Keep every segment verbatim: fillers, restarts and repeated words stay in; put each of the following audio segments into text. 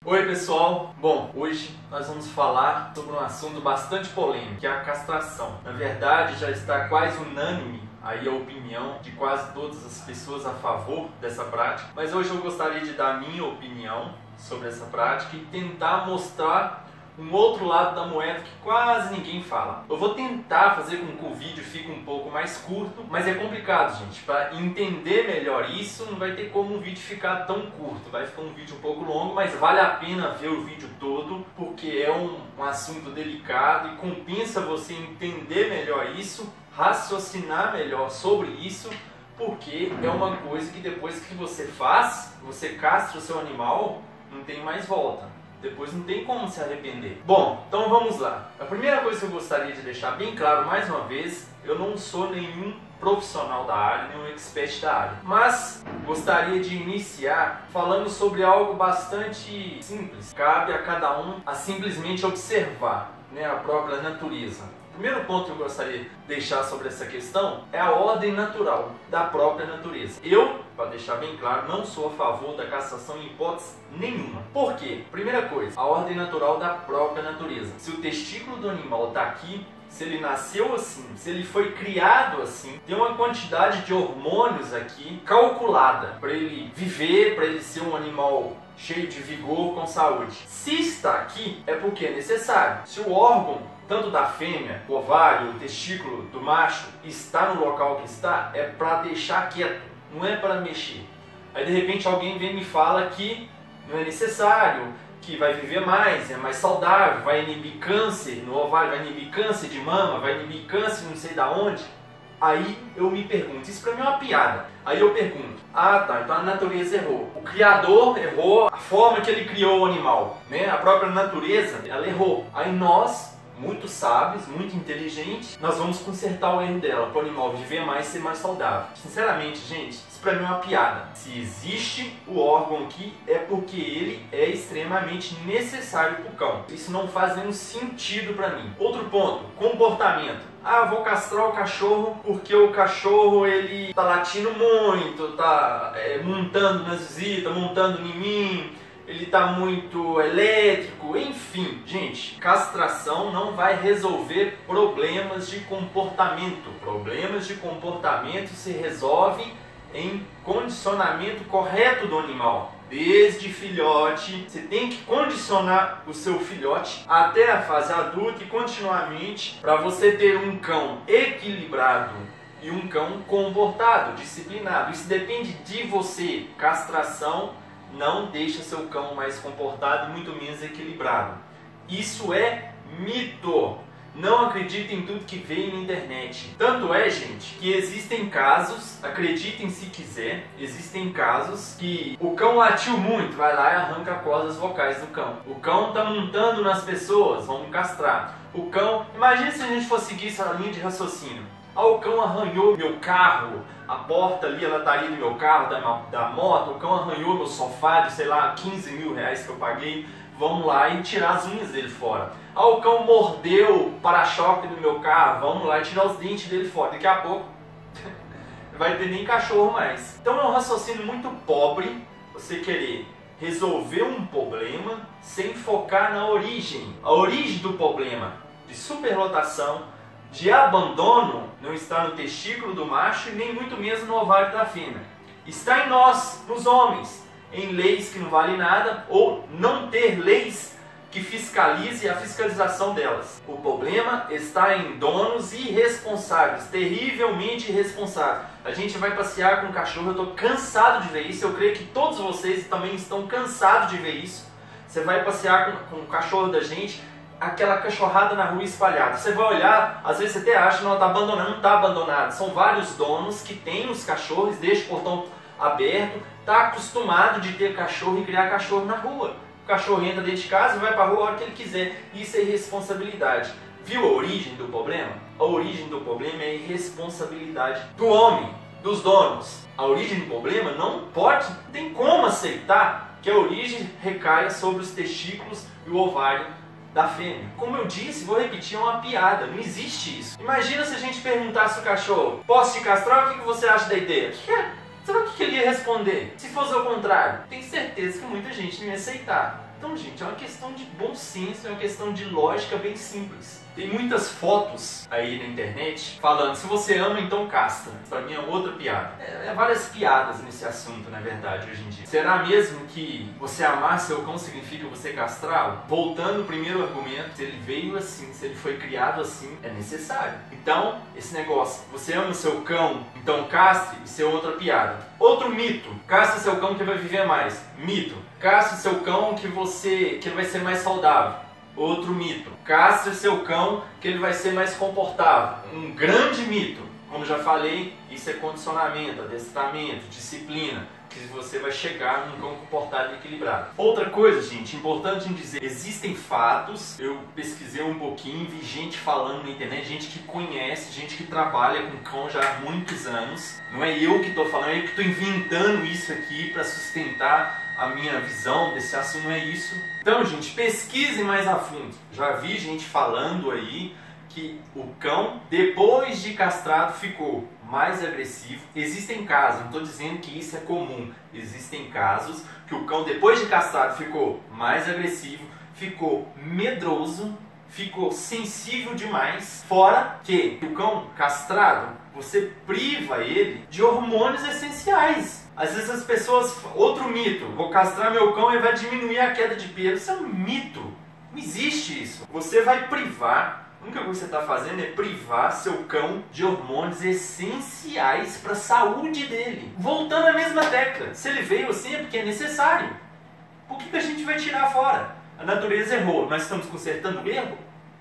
Oi pessoal, bom, hoje nós vamos falar sobre um assunto bastante polêmico, que é a castração. Na verdade já está quase unânime aí a opinião de quase todas as pessoas a favor dessa prática, mas hoje eu gostaria de dar a minha opinião sobre essa prática e tentar mostrar um outro lado da moeda que quase ninguém fala. Eu vou tentar fazer com que o vídeo fique um pouco mais curto, mas é complicado, gente. Para entender melhor isso, não vai ter como um vídeo ficar tão curto. Vai ficar um vídeo um pouco longo, mas vale a pena ver o vídeo todo, porque é um, um assunto delicado e compensa você entender melhor isso, raciocinar melhor sobre isso, porque é uma coisa que depois que você faz, você castra o seu animal, não tem mais volta. Depois não tem como se arrepender. Bom, então vamos lá. A primeira coisa que eu gostaria de deixar bem claro mais uma vez, eu não sou nenhum profissional da área, nenhum expert da área. Mas gostaria de iniciar falando sobre algo bastante simples. Cabe a cada um a simplesmente observar, né, a própria natureza. O primeiro ponto que eu gostaria de deixar sobre essa questão é a ordem natural da própria natureza. Eu, para deixar bem claro, não sou a favor da castração em hipótese nenhuma. Por quê? Primeira coisa, a ordem natural da própria natureza. Se o testículo do animal está aqui, se ele nasceu assim, se ele foi criado assim, tem uma quantidade de hormônios aqui calculada para ele viver, para ele ser um animal cheio de vigor, com saúde. Se está aqui, é porque é necessário. Se o órgão, tanto da fêmea, o ovário, o testículo do macho, está no local que está, é para deixar quieto, não é para mexer. Aí de repente alguém vem e me fala que não é necessário, que vai viver mais, é mais saudável, vai inibir câncer no ovário, vai inibir câncer de mama, vai inibir câncer não sei da onde. Aí eu me pergunto, isso pra mim é uma piada. Aí eu pergunto, ah tá, então a natureza errou. O criador errou, a forma que ele criou o animal, né? A própria natureza, ela errou. Aí nós, muito sábios, muito inteligentes, nós vamos consertar o erro dela, para o animal viver mais e ser mais saudável. Sinceramente, gente, isso pra mim é uma piada. Se existe o órgão aqui, é porque ele é extremamente necessário para o cão. Isso não faz nenhum sentido pra mim. Outro ponto, comportamento. Ah, vou castrar o cachorro porque o cachorro ele tá latindo muito, tá é, montando nas visitas, montando em mim, ele tá muito elétrico, enfim. Gente, castração não vai resolver problemas de comportamento. Problemas de comportamento se resolvem em condicionamento correto do animal. Desde filhote, você tem que condicionar o seu filhote até a fase adulta e continuamente para você ter um cão equilibrado e um cão comportado, disciplinado. Isso depende de você. Castração não deixa seu cão mais comportado e muito menos equilibrado. Isso é mito. Não acredite em tudo que vê na internet. Tanto é, gente, que existem casos, acreditem se quiser, existem casos que o cão latiu muito, vai lá e arranca cordas vocais do cão. O cão tá montando nas pessoas, vamos castrar. O cão, imagina se a gente fosse seguir essa linha de raciocínio. Ah, o cão arranhou meu carro, a porta ali, a lataria do meu carro, da, da moto, o cão arranhou meu sofá de, sei lá, quinze mil reais que eu paguei. Vamos lá e tirar as unhas dele fora. Ah, o cão mordeu o para-choque do meu carro. Vamos lá e tirar os dentes dele fora. Daqui a pouco não vai ter nem cachorro mais. Então é um raciocínio muito pobre você querer resolver um problema sem focar na origem. A origem do problema de superlotação, de abandono, não está no testículo do macho e nem muito menos no ovário da fêmea. Está em nós, nos homens. Em leis que não valem nada ou não ter leis que fiscalize a fiscalização delas. O problema está em donos irresponsáveis, terrivelmente irresponsáveis. A gente vai passear com um cachorro, eu estou cansado de ver isso, eu creio que todos vocês também estão cansados de ver isso. Você vai passear com, com o cachorro da gente, aquela cachorrada na rua espalhada. Você vai olhar, às vezes você até acha que não está abandonado, não está abandonado. São vários donos que têm os cachorros, deixam o portão aberto, está acostumado de ter cachorro e criar cachorro na rua. O cachorro entra dentro de casa e vai para a rua a hora que ele quiser. Isso é irresponsabilidade. Viu a origem do problema? A origem do problema é a irresponsabilidade do homem, dos donos. A origem do problema não pode, não tem como aceitar que a origem recaia sobre os testículos e o ovário da fêmea. Como eu disse, vou repetir, é uma piada, não existe isso. Imagina se a gente perguntasse ao cachorro, posso te castrar? O que você acha da ideia? O que é? Sabe o que ele ia responder? Se fosse ao contrário, tenho certeza que muita gente não ia aceitar. Então, gente, é uma questão de bom senso, é uma questão de lógica bem simples. Tem muitas fotos aí na internet falando, se você ama, então castra. Pra mim é outra piada. É, é várias piadas nesse assunto, na verdade, hoje em dia. Será mesmo que você amar seu cão significa você castrá-lo? Voltando ao primeiro argumento, se ele veio assim, se ele foi criado assim, é necessário. Então, esse negócio, você ama seu cão, então castre, isso é outra piada. Outro mito, castre seu cão que vai viver mais. Mito, castre seu cão que você que ele vai ser mais saudável. Outro mito, castre seu cão que ele vai ser mais comportável. Um grande mito, como já falei, isso é condicionamento, adestramento, disciplina, que você vai chegar num cão comportado e equilibrado. Outra coisa, gente, importante em dizer, existem fatos, eu pesquisei um pouquinho, vi gente falando na internet, gente que conhece, gente que trabalha com cão já há muitos anos. Não é eu que estou falando, é eu que estou inventando isso aqui para sustentar a minha visão desse assunto, não é isso. Então, gente, pesquise mais a fundo. Já vi gente falando aí que o cão, depois de castrado, ficou mais agressivo. Existem casos, não estou dizendo que isso é comum, existem casos que o cão, depois de castrado, ficou mais agressivo, ficou medroso, ficou sensível demais. Fora que o cão castrado, você priva ele de hormônios essenciais. Às vezes as pessoas... Outro mito, vou castrar meu cão e vai diminuir a queda de pelo. Isso é um mito, não existe isso. Você vai privar, a única coisa que você está fazendo é privar seu cão de hormônios essenciais para a saúde dele. Voltando à mesma tecla, se ele veio assim é porque é necessário. Por que que a gente vai tirar fora? A natureza errou, nós estamos consertando o erro?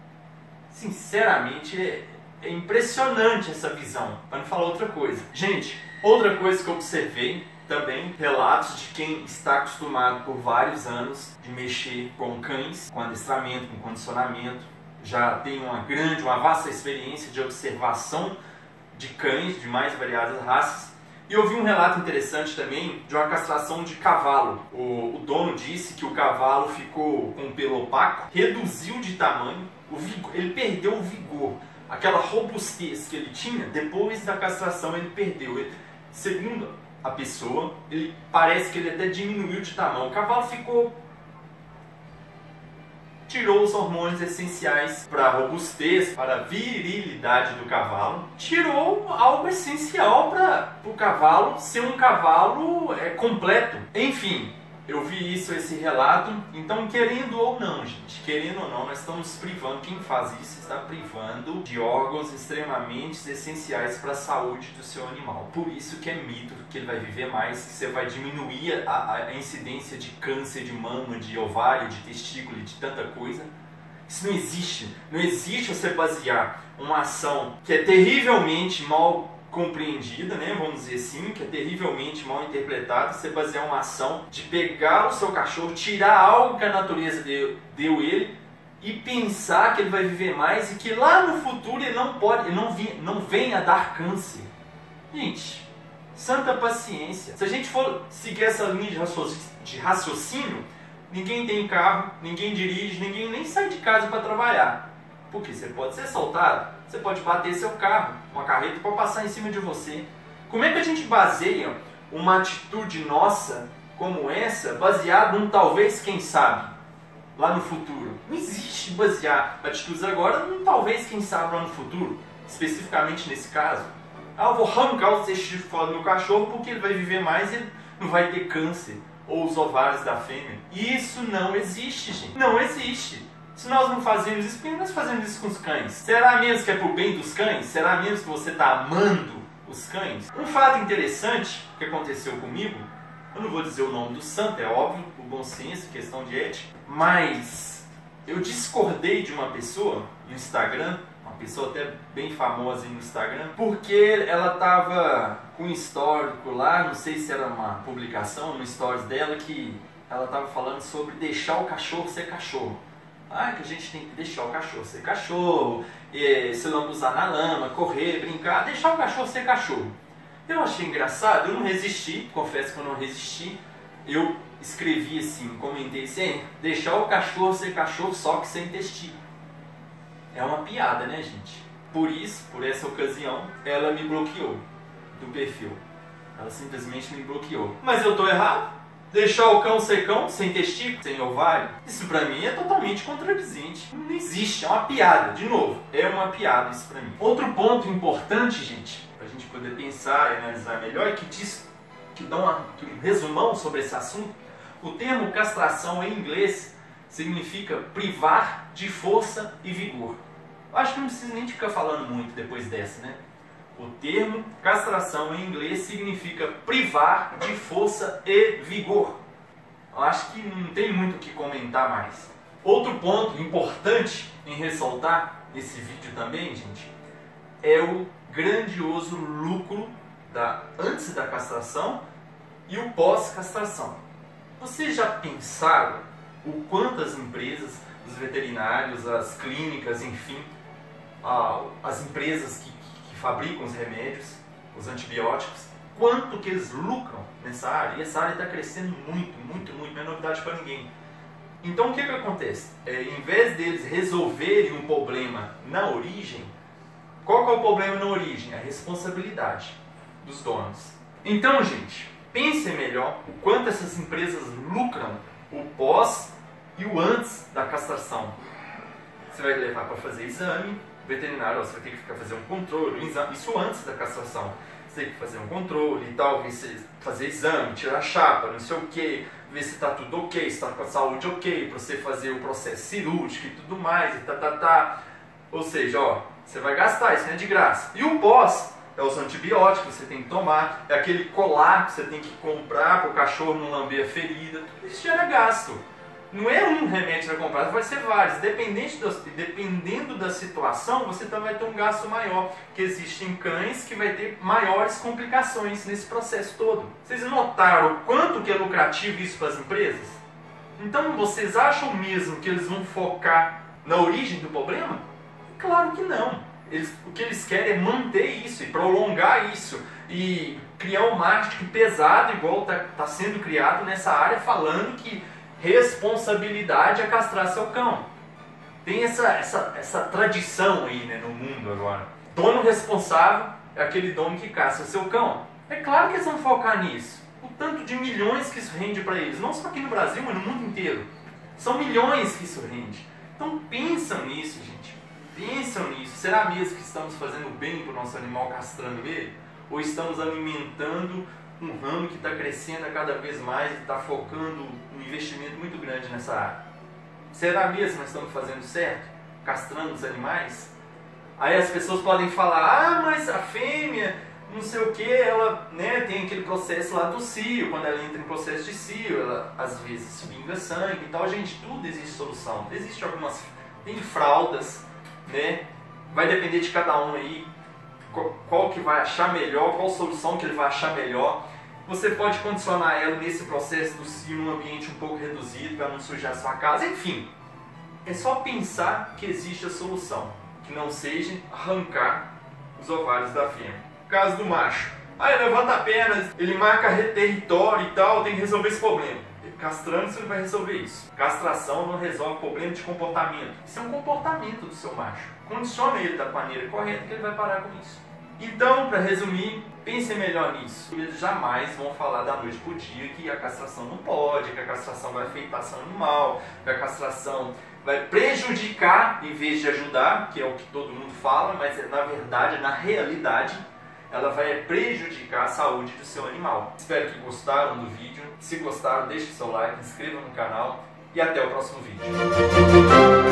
Sinceramente, é, é impressionante essa visão, para não falar outra coisa. Gente, outra coisa que eu observei também, relatos de quem está acostumado por vários anos de mexer com cães, com adestramento, com condicionamento, já tem uma grande, uma vasta experiência de observação de cães de mais variadas raças. E eu vi um relato interessante também de uma castração de cavalo. O, o dono disse que o cavalo ficou com o pelo opaco, reduziu de tamanho, o vigor, ele perdeu o vigor. Aquela robustez que ele tinha, depois da castração ele perdeu. Ele, segundo a pessoa, ele parece que ele até diminuiu de tamanho. O cavalo ficou... tirou os hormônios essenciais para a robustez, para a virilidade do cavalo. Tirou algo essencial para o cavalo ser um cavalo é, completo. Enfim, eu vi isso, esse relato. Então, querendo ou não, gente, querendo ou não, nós estamos privando, quem faz isso está privando de órgãos extremamente essenciais para a saúde do seu animal. Por isso que é mito que ele vai viver mais, que você vai diminuir a, a incidência de câncer de mama, de ovário, de testículo, de tanta coisa. Isso não existe. Não existe você basear uma ação que é terrivelmente mal compreendida, né, vamos dizer assim, que é terrivelmente mal interpretada, você basear uma ação de pegar o seu cachorro, tirar algo que a natureza deu, deu ele e pensar que ele vai viver mais e que lá no futuro ele não pode, ele não, vi, não venha a dar câncer. Gente, santa paciência. Se a gente for seguir essa linha de raciocínio, de raciocínio, ninguém tem carro, ninguém dirige, ninguém nem sai de casa para trabalhar. Porque você pode ser assaltado, você pode bater seu carro, uma carreta pode passar em cima de você. Como é que a gente baseia uma atitude nossa como essa, baseado num talvez, quem sabe, lá no futuro? Não existe basear atitudes agora num talvez, quem sabe, lá no futuro, especificamente nesse caso. Ah, eu vou arrancar o testículo fora do meu cachorro porque ele vai viver mais e ele não vai ter câncer, ou os ovários da fêmea. Isso não existe, gente. Não existe. Se nós não fazemos isso, por que nós fazemos isso com os cães? Será mesmo que é por bem dos cães? Será mesmo que você está amando os cães? Um fato interessante que aconteceu comigo, eu não vou dizer o nome do santo, é óbvio, por bom senso, questão de ética, mas eu discordei de uma pessoa no Instagram, uma pessoa até bem famosa no Instagram, porque ela estava com um histórico lá, não sei se era uma publicação no stories dela, que ela estava falando sobre deixar o cachorro ser cachorro. Ah, que a gente tem que deixar o cachorro ser cachorro, e, se lambuzar na lama, correr, brincar, deixar o cachorro ser cachorro. Eu achei engraçado, eu não resisti, confesso que eu não resisti. Eu escrevi assim, comentei assim, deixar o cachorro ser cachorro só que sem testículo. É uma piada, né, gente? Por isso, por essa ocasião, ela me bloqueou do perfil. Ela simplesmente me bloqueou. Mas eu tô errado? Deixar o cão ser cão, sem testículo, sem ovário, isso pra mim é totalmente contradizente. Não existe, é uma piada, de novo, é uma piada isso pra mim. Outro ponto importante, gente, pra gente poder pensar e analisar melhor, e que diz, que dá uma, um resumão sobre esse assunto, o termo castração em inglês significa privar de força e vigor. Eu acho que não precisa nem ficar falando muito depois dessa, né? O termo castração em inglês significa privar de força e vigor. Eu acho que não tem muito o que comentar mais. Outro ponto importante em ressaltar nesse vídeo também, gente, é o grandioso lucro da antes da castração e o pós-castração. Vocês já pensaram o quanto as empresas, os veterinários, as clínicas, enfim, as empresas que fabricam os remédios, os antibióticos, quanto que eles lucram nessa área? E essa área está crescendo muito, muito, muito, não é novidade para ninguém. Então o que que acontece? É, em vez deles resolverem um problema na origem, qual que é o problema na origem? A responsabilidade dos donos. Então, gente, pensem melhor o quanto essas empresas lucram o pós e o antes da castração. Você vai levar para fazer exame veterinário, você vai ter que ficar fazer um controle, isso antes da castração. Você tem que fazer um controle e tal, fazer exame, tirar a chapa, não sei o que, ver se está tudo ok, se está com a saúde ok, para você fazer o processo cirúrgico e tudo mais, e tá, tá, tá. Ou seja, ó, você vai gastar, isso não é de graça. E o pós é os antibióticos que você tem que tomar, é aquele colar que você tem que comprar para o cachorro não lamber a ferida, tudo isso gera gasto. Não é um remédio que você vai comprar, vai ser vários. Dependente do, dependendo da situação, você também vai ter um gasto maior. Porque existem cães que vai ter maiores complicações nesse processo todo. Vocês notaram o quanto que é lucrativo isso para as empresas? Então, vocês acham mesmo que eles vão focar na origem do problema? Claro que não. Eles, o que eles querem é manter isso e prolongar isso. E criar um marketing pesado, igual está tá sendo criado nessa área, falando que responsabilidade é castrar seu cão. Tem essa, essa, essa tradição aí, né, no mundo agora. Dono responsável é aquele dono que castra seu cão. É claro que eles vão focar nisso. O tanto de milhões que isso rende para eles, não só aqui no Brasil, mas no mundo inteiro. São milhões que isso rende. Então pensam nisso, gente. Pensam nisso. Será mesmo que estamos fazendo bem para o nosso animal castrando ele? Ou estamos alimentando um ramo que está crescendo a cada vez mais e está focando um investimento muito grande nessa área? Será mesmo que nós estamos fazendo certo? Castrando os animais? Aí as pessoas podem falar, ah, mas a fêmea, não sei o que, ela, né, tem aquele processo lá do cio, quando ela entra em processo de cio, ela às vezes pinga sangue e tal. Gente, tudo existe solução. Existe algumas, tem fraldas, né? Vai depender de cada um aí, qual que vai achar melhor, qual solução que ele vai achar melhor. Você pode condicionar ela nesse processo do cio num ambiente um pouco reduzido para não sujar a sua casa. Enfim, é só pensar que existe a solução, que não seja arrancar os ovários da fêmea. Caso do macho, ah, ele levanta a perna, ele marca território e tal, tem que resolver esse problema. Castrando você não vai resolver isso. Castração não resolve problema de comportamento. Isso é um comportamento do seu macho. Condiciona ele da maneira correta que ele vai parar com isso. Então, para resumir, pensem melhor nisso. Eles jamais vão falar da noite para o dia que a castração não pode, que a castração vai afetar seu animal, que a castração vai prejudicar em vez de ajudar, que é o que todo mundo fala, mas na verdade, na realidade, ela vai prejudicar a saúde do seu animal. Espero que gostaram do vídeo. Se gostaram, deixe seu like, inscreva no canal e até o próximo vídeo.